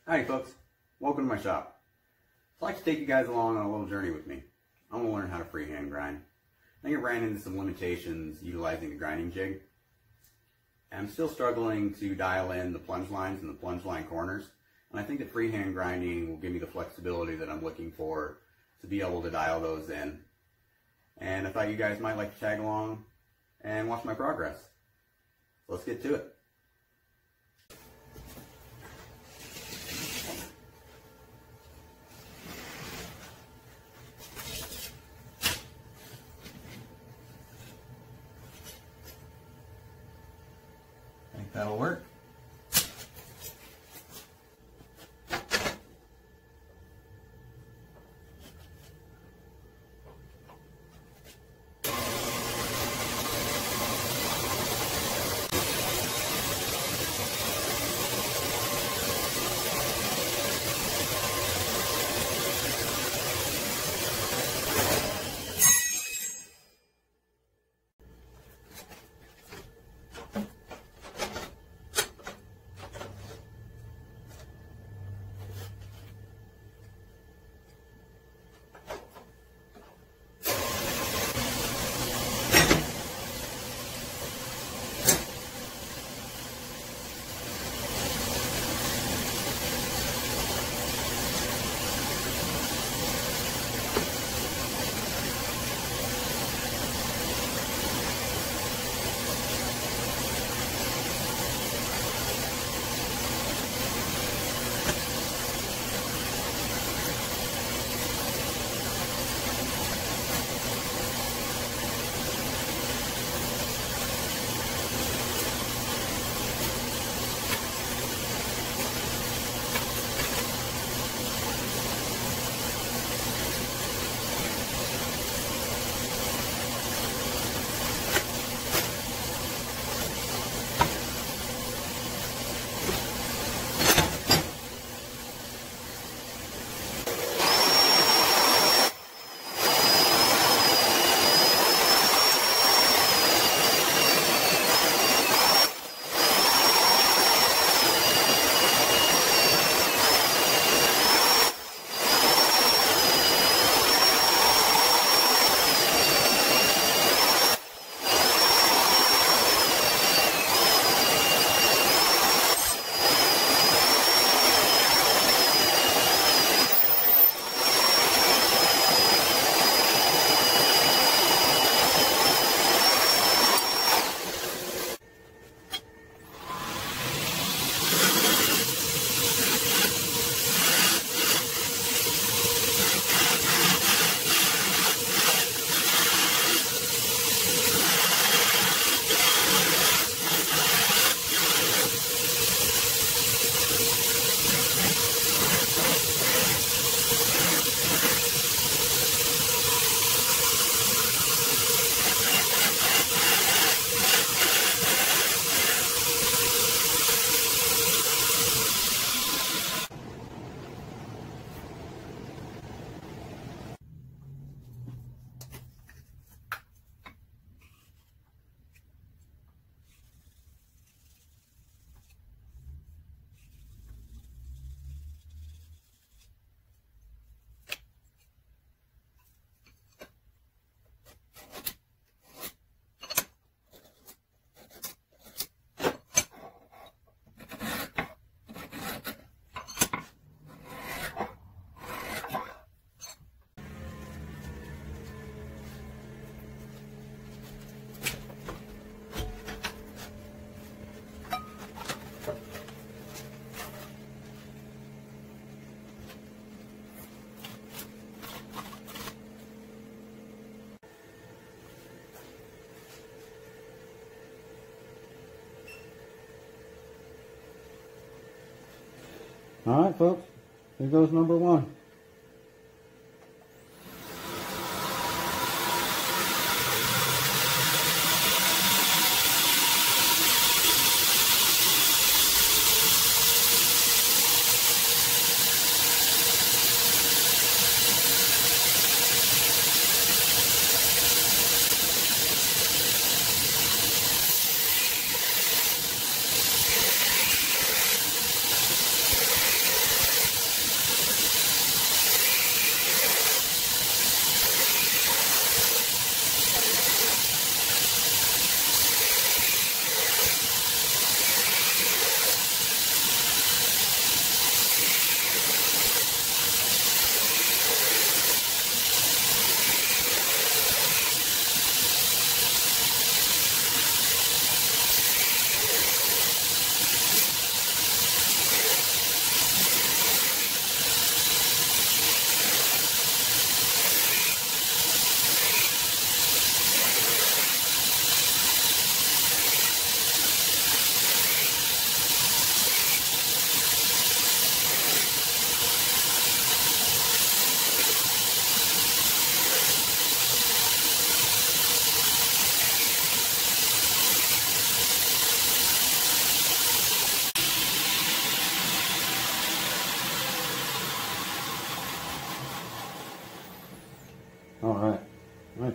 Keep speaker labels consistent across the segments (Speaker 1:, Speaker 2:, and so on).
Speaker 1: Howdy folks, welcome to my shop. I'd like to take you guys along on a little journey with me. I want to learn how to freehand grind. I think I ran into some limitations utilizing the grinding jig. I'm still struggling to dial in the plunge lines and the plunge line corners, and I think that freehand grinding will give me the flexibility that I'm looking for to be able to dial those in. And I thought you guys might like to tag along and watch my progress. Let's get to it. I think that'll work. All right, folks, here goes number one.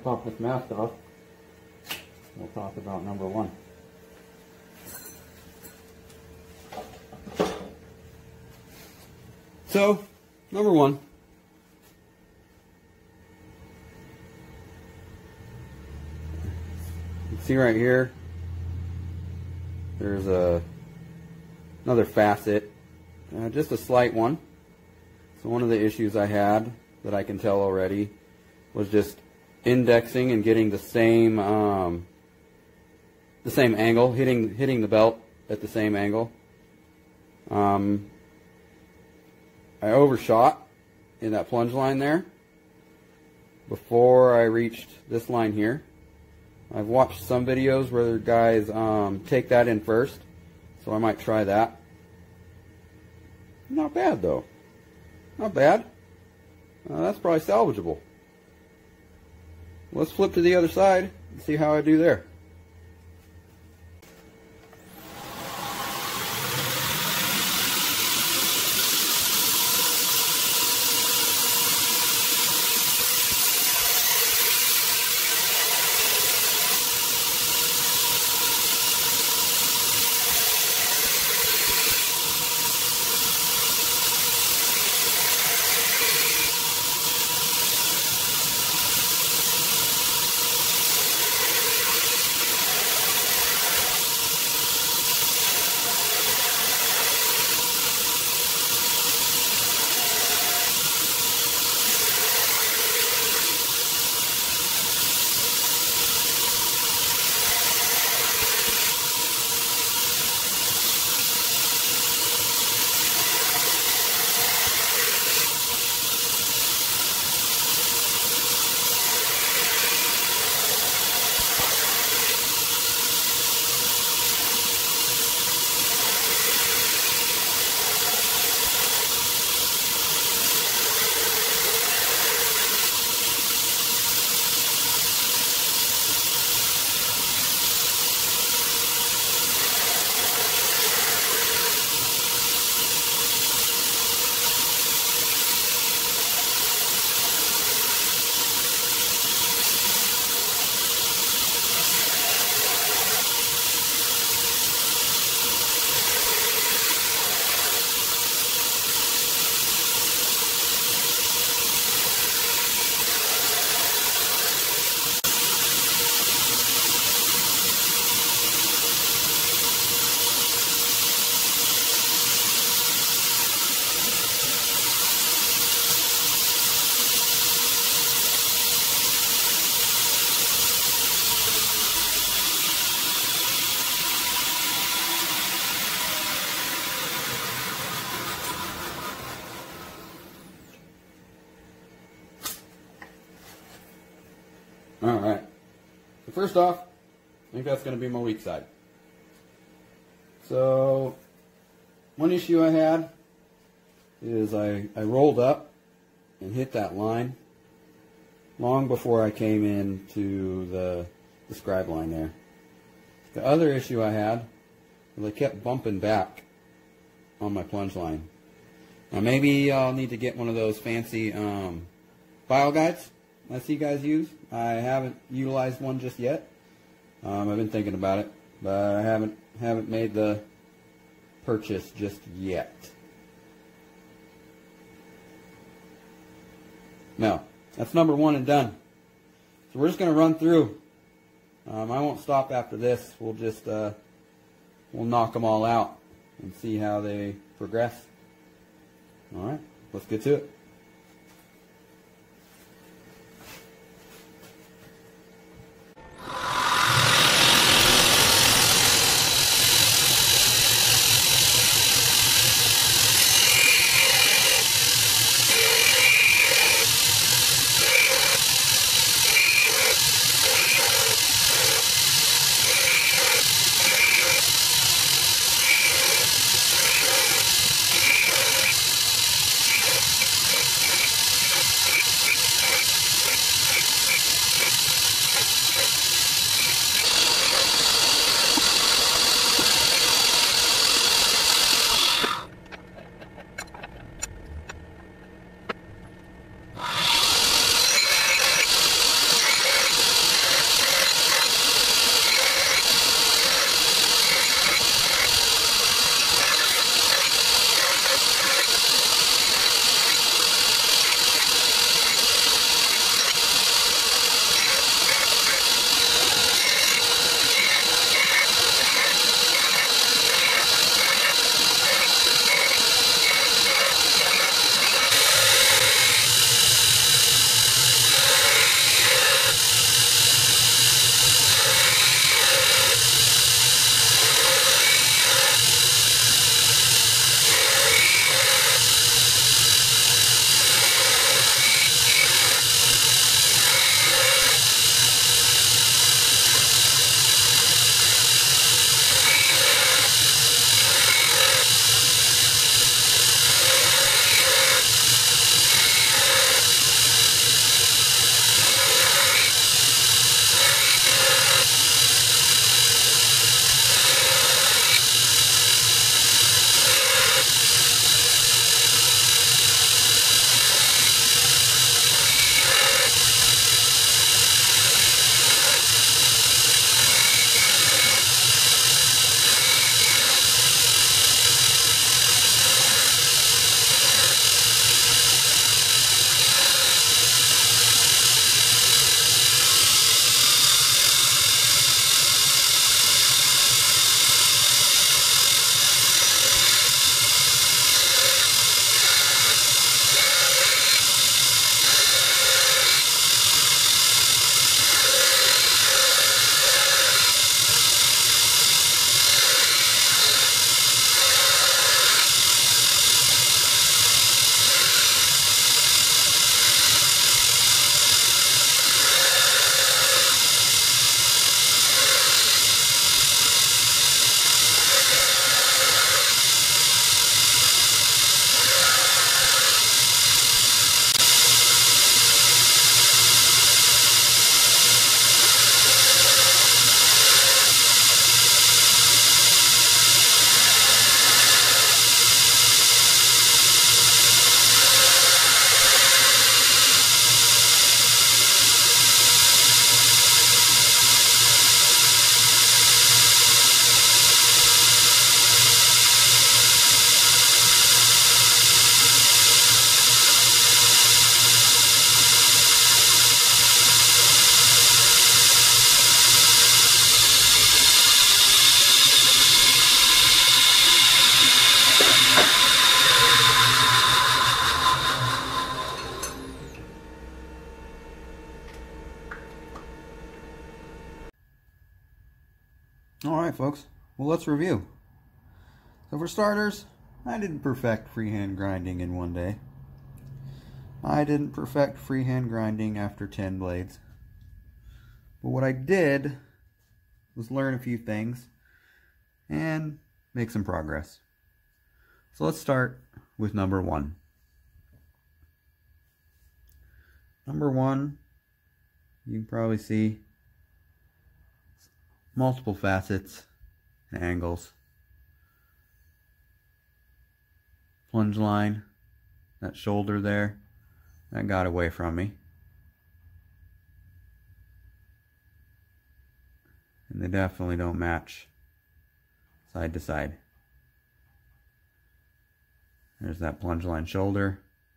Speaker 1: pop this mask off, we'll talk about number one. So, number one. You can see right here, there's another facet, just a slight one. So one of the issues I had that I can tell already was just indexing and getting the same angle, hitting the belt at the same angle. I overshot in that plunge line there before I reached this line here. I've watched some videos where guys take that in first, so I might try that. Not bad though. Not bad. That's probably salvageable. Let's flip to the other side and see how I do there. Alright, so first off, I think that's going to be my weak side. So, one issue I had is I rolled up and hit that line long before I came into the scribe line there. The other issue I had was I kept bumping back on my plunge line. Now maybe I'll need to get one of those fancy file guides I see guys use. I haven't utilized one just yet. I've been thinking about it, but I haven't made the purchase just yet. Now, that's number one and done. So we're just going to run through. I won't stop after this. We'll just we'll knock them all out and see how they progress. All right, let's get to it. Alright folks, well let's review. So for starters, I didn't perfect freehand grinding in one day. I didn't perfect freehand grinding after 10 blades. But what I did was learn a few things and make some progress. So let's start with number 1. Number 1, you can probably see multiple facets and angles. Plunge line, that shoulder there, that got away from me. And they definitely don't match side to side. There's that plunge line shoulder.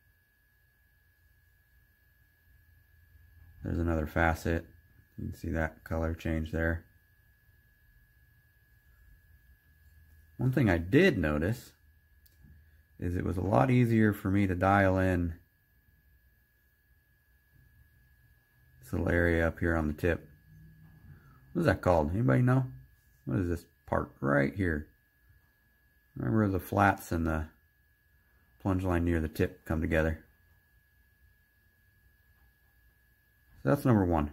Speaker 1: There's another facet. You can see that color change there. One thing I did notice is it was a lot easier for me to dial in this little area up here on the tip. What is that called? Anybody know? What is this part right here? Remember the flats and the plunge line near the tip come together. So that's number 1.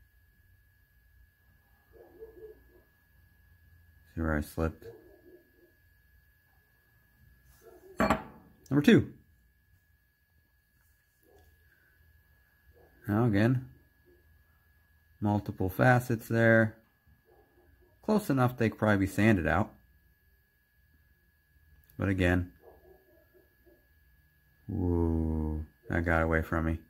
Speaker 1: See where I slipped? Number 2. Now again, multiple facets there. Close enough they could probably be sanded out. But again, ooh, that got away from me.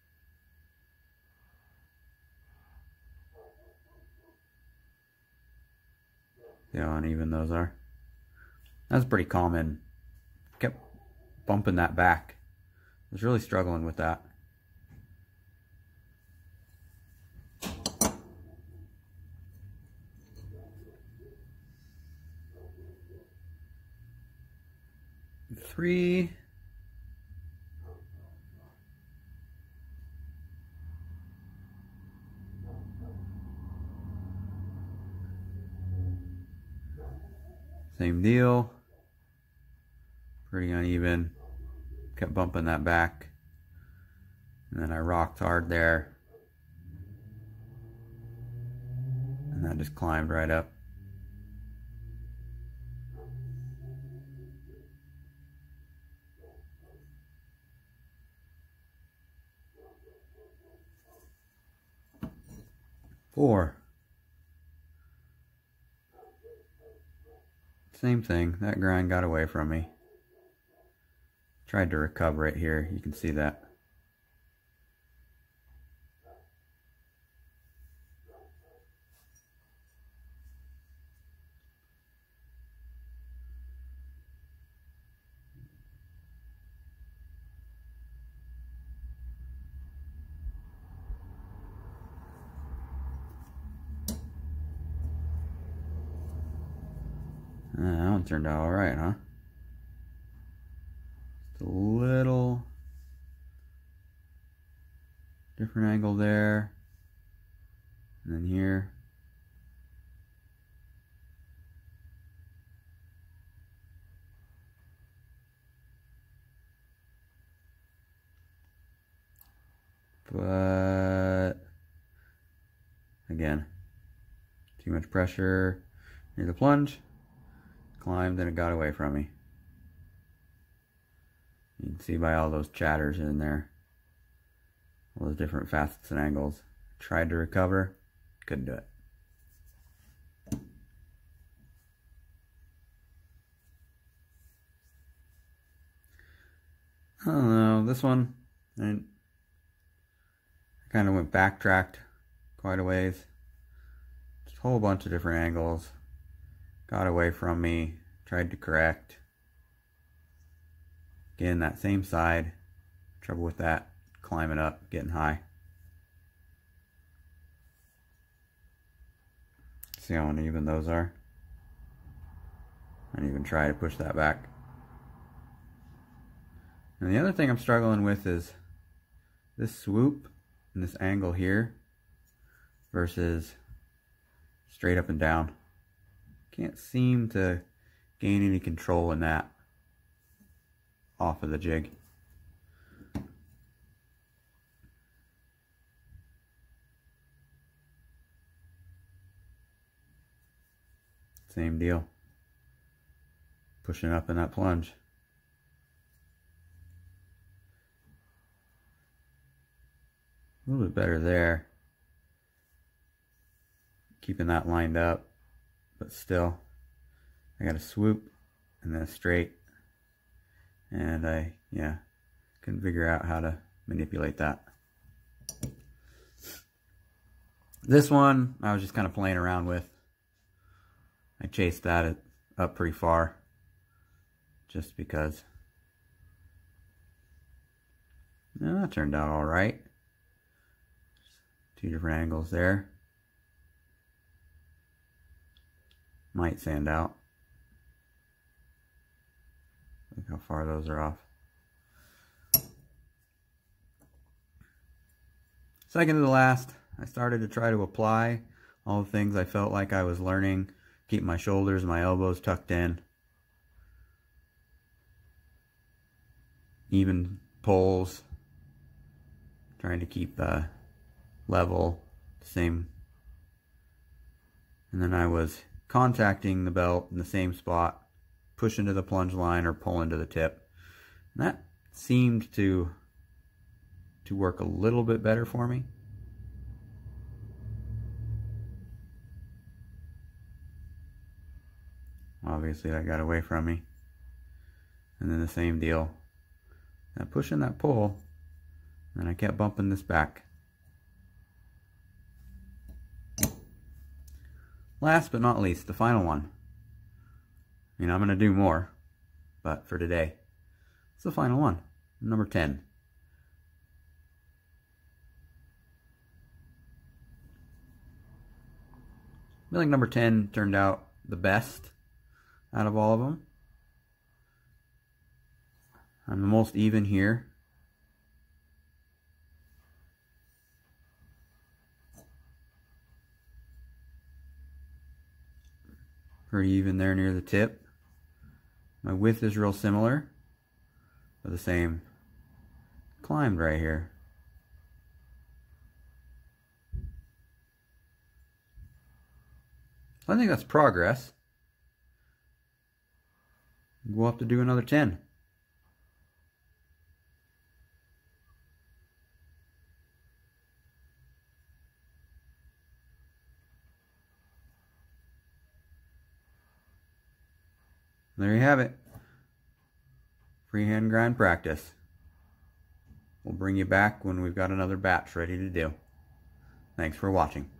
Speaker 1: See how uneven those are? That's pretty common. Kept bumping that back. I was really struggling with that. Three. Same deal. Pretty uneven. Kept bumping that back. And then I rocked hard there. And that just climbed right up. Four. Same thing, that grind got away from me. Tried to recover it here, you can see that. That one turned out alright, huh? Just a little different angle there. And then here. But again, too much pressure near the plunge. Climbed and it got away from me. You can see by all those chatters in there. All those different facets and angles. Tried to recover, couldn't do it. I don't know, this one, I kind of went backtracked quite a ways. Just a whole bunch of different angles. Got away from me, tried to correct. Again, that same side, trouble with that, climbing up, getting high. See how uneven those are? I didn't even try to push that back. And the other thing I'm struggling with is this swoop and this angle here versus straight up and down. Can't seem to gain any control in that off of the jig. Same deal. Pushing up in that plunge. A little bit better there. Keeping that lined up, but still, I got a swoop and then a straight, and I couldn't figure out how to manipulate that. This one I was just kind of playing around with. I chased that up pretty far just because. And that turned out all right. Two different angles there. Might sand out. Look how far those are off. Second to the last, I started to try to apply all the things I felt like I was learning. Keep my shoulders, my elbows tucked in. Even pulls. Trying to keep level, same. And then I was contacting the belt in the same spot, push into the plunge line or pull into the tip. And that seemed to work a little bit better for me. Obviously that got away from me. And then the same deal. Now pushing that pull, and I kept bumping this back. Last but not least, the final one. I mean, I'm going to do more, but for today, it's the final one, number 10. I think number 10 turned out the best out of all of them. I'm the most even here. Pretty even there near the tip. My width is real similar, but the same climbed right here. I think that's progress. We'll have to do another 10. There you have it. Freehand grind practice. We'll bring you back when we've got another batch ready to do. Thanks for watching.